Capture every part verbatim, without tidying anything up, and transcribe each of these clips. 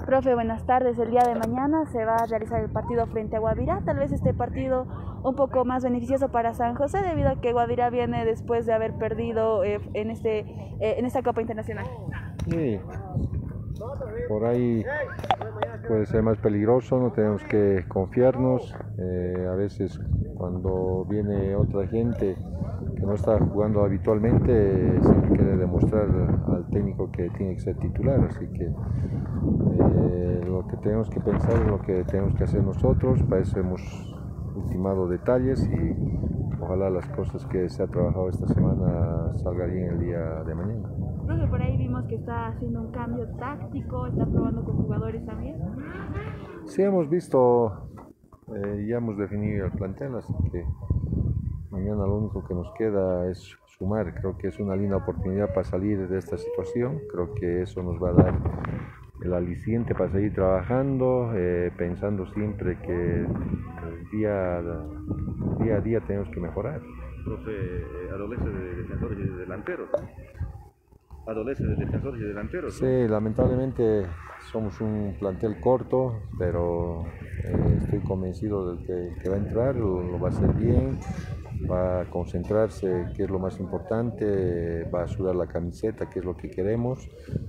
Profe, buenas tardes. El día de mañana se va a realizar el partido frente a Guavirá. Tal vez este partido un poco más beneficioso para San José debido a que Guavirá viene después de haber perdido eh, en, este, eh, en esta Copa Internacional. Sí, por ahí puede ser más peligroso, no tenemos que confiarnos. Eh, a veces cuando viene otra gente que no está jugando habitualmente, eh, siempre quiere demostrar al técnico que tiene que ser titular, así que eh, lo que tenemos que pensar es lo que tenemos que hacer nosotros. Para eso hemos ultimado detalles y ojalá las cosas que se ha trabajado esta semana salgan bien el día de mañana. Profe, por ahí vimos que está haciendo un cambio táctico, está probando con jugadores también. Sí, hemos visto, eh, ya hemos definido el plantel, así que mañana lo único que nos queda es sumar. Creo que es una linda oportunidad para salir de esta situación. Creo que eso nos va a dar el aliciente para seguir trabajando, eh, pensando siempre que el día, día a día tenemos que mejorar. Profe, eh, adolece de defensores y de delanteros. Adolece de defensores y delanteros, ¿no? Sí, lamentablemente somos un plantel corto, pero eh, estoy convencido de que, que va a entrar, lo, lo va a hacer bien, va a concentrarse, que es lo más importante, va a sudar la camiseta, que es lo que queremos,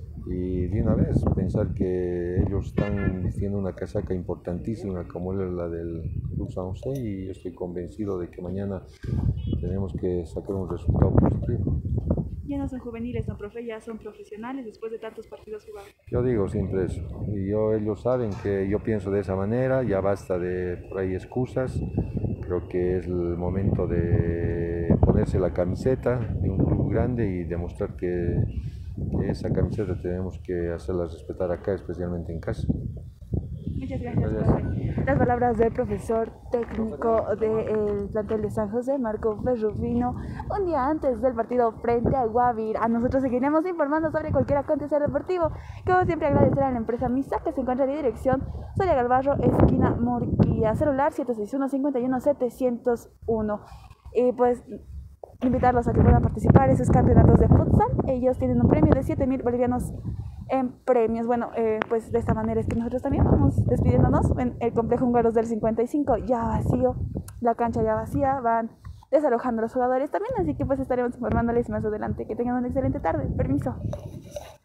y de una vez pensar que ellos están vistiendo una casaca importantísima como es la del Club San José, y yo estoy convencido de que mañana tenemos que sacar un resultado positivo. Ya no son juveniles, no, profe, ya son profesionales después de tantos partidos jugados. Yo digo siempre eso, y yo, ellos saben que yo pienso de esa manera, ya basta de por ahí excusas. Creo que es el momento de ponerse la camiseta de un club grande y demostrar que, que esa camiseta tenemos que hacerla respetar acá, especialmente en casa. Muchas gracias, profe. Las palabras del profesor técnico del plantel de San José, Marco Ferrufino, un día antes del partido frente a Guavirá. Nosotros seguiremos informando sobre cualquier acontecer deportivo. Como siempre, agradecer a la empresa Misa, que se encuentra en dirección Soria Galvarro, esquina Morquía, celular siete seis uno, cinco uno, siete cero uno. Y pues invitarlos a que puedan participar en sus campeonatos de futsal. Ellos tienen un premio de siete mil bolivianos en premios. Bueno, eh, pues de esta manera es que nosotros también vamos despidiéndonos. En el complejo Húngaros del cincuenta y cinco ya vacío, la cancha ya vacía, van desalojando a los jugadores también, así que pues estaremos informándoles más adelante. Que tengan una excelente tarde. Permiso.